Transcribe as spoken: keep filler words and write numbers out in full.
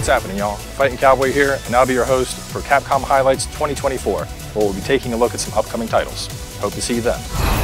What's happening, y'all? Fighting Cowboy here, and I'll be your host for Capcom Highlights twenty twenty-four, where we'll be taking a look at some upcoming titles. Hope to see you then.